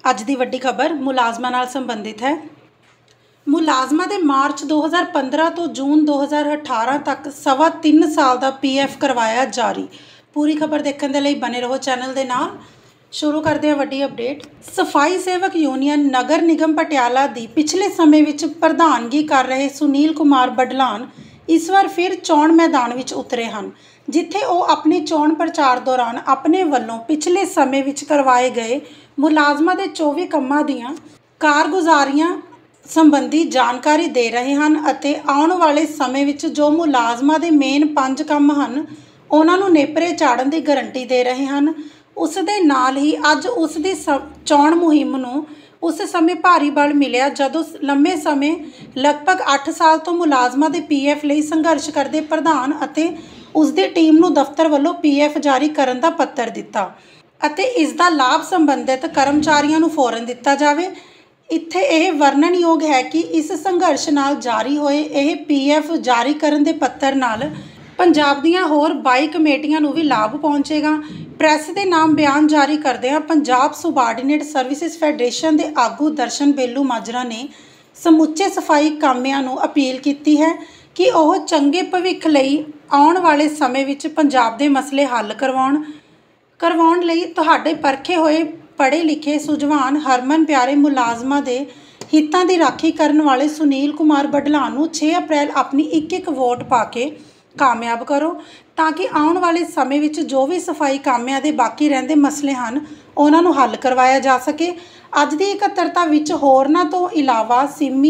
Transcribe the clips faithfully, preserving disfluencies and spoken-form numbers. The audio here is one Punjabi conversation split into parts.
ਅੱਜ ਦੀ ਵੱਡੀ ਖਬਰ ਮੁਲਾਜ਼ਮਾਂ ਨਾਲ ਸੰਬੰਧਿਤ ਹੈ। ਮੁਲਾਜ਼ਮਾਂ ਦੇ ਮਾਰਚ ਦੋ ਹਜ਼ਾਰ ਪੰਦਰਾਂ ਤੋਂ ਜੂਨ ਦੋ ਹਜ਼ਾਰ ਅਠਾਰਾਂ ਤੱਕ ਸਵਾ ਤਿੰਨ ਸਾਲ ਦਾ ਪੀ ਐਫ ਕਰਵਾਇਆ ਜਾਰੀ। ਪੂਰੀ ਖਬਰ ਦੇਖਣ ਦੇ ਲਈ ਬਨੇ ਰਹੋ ਚੈਨਲ ਦੇ ਨਾਲ। ਸ਼ੁਰੂ ਕਰਦੇ ਹਾਂ ਵੱਡੀ ਅਪਡੇਟ। ਸਫਾਈ ਸੇਵਕ ਯੂਨੀਅਨ ਨਗਰ ਨਿਗਮ ਪਟਿਆਲਾ ਦੀ ਪਿਛਲੇ ਸਮੇਂ ਵਿੱਚ ਪ੍ਰਧਾਨਗੀ ਕਰ ਰਹੇ ਸੁਨੀਲ ਕੁਮਾਰ ਬਡਲਾਨ ਇਸ ਵਾਰ ਫਿਰ ਚੋਣ ਮੈਦਾਨ ਵਿੱਚ ਉਤਰੇ ਹਨ, ਜਿੱਥੇ ਉਹ ਆਪਣੇ ਚੋਣ ਪ੍ਰਚਾਰ ਦੌਰਾਨ ਆਪਣੇ ਵੱਲੋਂ ਪਿਛਲੇ ਸਮੇਂ ਵਿੱਚ ਕਰਵਾਏ ਗਏ ਮੁਲਾਜ਼ਮਾਂ ਦੇ ਚੌਵੀ ਕੰਮਾਂ ਦੀਆਂ ਕਾਰਗੁਜ਼ਾਰੀਆਂ ਸੰਬੰਧੀ ਜਾਣਕਾਰੀ ਦੇ ਰਹੇ ਹਨ ਅਤੇ ਆਉਣ ਵਾਲੇ ਸਮੇਂ ਵਿੱਚ ਜੋ ਮੁਲਾਜ਼ਮਾਂ ਦੇ ਮੇਨ ਪੰਜ ਕੰਮ ਹਨ ਉਹਨਾਂ ਨੂੰ ਨੇਪਰੇ ਚਾੜਨ ਦੀ ਗਾਰੰਟੀ ਦੇ ਰਹੇ ਹਨ। ਉਸ ਦੇ ਨਾਲ ਹੀ ਅੱਜ ਉਸ ਦੀ ਸ ਚੋਣ ਮੁਹਿੰਮ ਨੂੰ ਉਸ ਸਮੇਂ ਭਾਰੀ ਬਲ ਮਿਲਿਆ ਜਦੋਂ ਲੰਮੇ ਸਮੇਂ ਲਗਭਗ ਅੱਠ ਸਾਲ ਤੋਂ ਮੁਲਾਜ਼ਮਾਂ ਦੇ ਪੀ ਐਫ ਲਈ ਸੰਘਰਸ਼ ਕਰਦੇ ਪ੍ਰਧਾਨ ਅਤੇ ਉਸ ਦੀ ਟੀਮ ਨੂੰ ਦਫ਼ਤਰ ਵੱਲੋਂ ਪੀ ਐਫ ਜਾਰੀ ਕਰਨ ਦਾ ਪੱਤਰ ਦਿੱਤਾ ਅਤੇ ਇਸ ਦਾ ਲਾਭ ਸੰਬੰਧਿਤ ਕਰਮਚਾਰੀਆਂ ਨੂੰ ਫੌਰਨ ਦਿੱਤਾ ਜਾਵੇ। ਇੱਥੇ ਇਹ ਵਰਣਨਯੋਗ ਹੈ ਕਿ ਇਸ ਸੰਘਰਸ਼ ਨਾਲ ਜਾਰੀ ਹੋਏ ਇਹ ਪੀ ਐਫ ਜਾਰੀ ਕਰਨ ਦੇ ਪੱਤਰ ਨਾਲ ਪੰਜਾਬ ਦੀਆਂ ਹੋਰ ਬਾਈ ਕਮੇਟੀਆਂ ਨੂੰ ਵੀ ਲਾਭ ਪਹੁੰਚੇਗਾ। ਪ੍ਰੈਸ ਦੇ ਨਾਮ ਬਿਆਨ ਜਾਰੀ ਕਰਦਿਆਂ ਪੰਜਾਬ ਸੁਬਾਰਡੀਨੇਟ ਸਰਵਿਸਿਜ਼ ਫੈਡਰੇਸ਼ਨ ਦੇ ਆਗੂ ਦਰਸ਼ਨ ਬੇਲੂ ਮਾਜਰਾ ਨੇ ਸਮੁੱਚੇ ਸਫਾਈ ਕਾਮਿਆਂ ਨੂੰ ਅਪੀਲ ਕੀਤੀ ਹੈ ਕਿ ਉਹ ਚੰਗੇ ਭਵਿੱਖ ਲਈ ਆਉਣ ਵਾਲੇ ਸਮੇਂ ਵਿੱਚ ਪੰਜਾਬ ਦੇ ਮਸਲੇ ਹੱਲ ਕਰਵਾਉਣ ਕਰਵਾਉਣ ਲਈ ਤੁਹਾਡੇ ਪਰਖੇ ਹੋਏ ਪੜ੍ਹੇ ਲਿਖੇ ਸੁਝਵਾਨ ਹਰਮਨ ਪਿਆਰੇ ਮੁਲਾਜ਼ਮਾਂ ਦੇ ਹਿੱਤਾਂ ਦੀ ਰਾਖੀ ਕਰਨ ਵਾਲੇ ਸੁਨੀਲ ਕੁਮਾਰ ਬਡਲਾਨ ਨੂੰ ਛੇ ਅਪ੍ਰੈਲ ਆਪਣੀ ਇੱਕ ਇੱਕ ਵੋਟ ਪਾ ਕੇ ਕਾਮਯਾਬ ਕਰੋ ਤਾਂ ਕਿ ਆਉਣ ਵਾਲੇ ਸਮੇਂ ਵਿੱਚ ਜੋ ਵੀ ਸਫਾਈ ਕਾਮਿਆਂ ਦੇ ਬਾਕੀ ਰਹਿੰਦੇ ਮਸਲੇ ਹਨ ਉਹਨਾਂ ਨੂੰ ਹੱਲ ਕਰਵਾਇਆ ਜਾ ਸਕੇ। ਅੱਜ ਦੀ ਇਕੱਤਰਤਾ ਵਿੱਚ ਹੋਰਨਾਂ ਤੋਂ ਇਲਾਵਾ ਸਿੰਮੀ,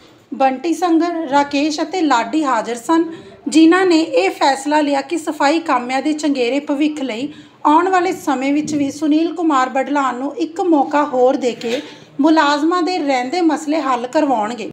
ਬੰਟੀ ਸੰਗਰ, ਰਾਕੇਸ਼ ਅਤੇ ਲਾਡੀ ਹਾਜ਼ਰ ਸਨ, ਜਿਨ੍ਹਾਂ ਨੇ ਇਹ ਫੈਸਲਾ ਲਿਆ ਕਿ ਸਫਾਈ ਕਾਮਿਆਂ ਦੇ ਚੰਗੇਰੇ ਭਵਿੱਖ ਲਈ ਆਉਣ ਵਾਲੇ ਸਮੇਂ ਵਿੱਚ ਵੀ ਸੁਨੀਲ ਕੁਮਾਰ ਬਡਲਾਨ ਨੂੰ ਇੱਕ ਮੌਕਾ ਹੋਰ ਦੇ ਕੇ ਮੁਲਾਜ਼ਮਾਂ ਦੇ ਰਹਿੰਦੇ ਮਸਲੇ ਹੱਲ ਕਰਵਾਉਣਗੇ।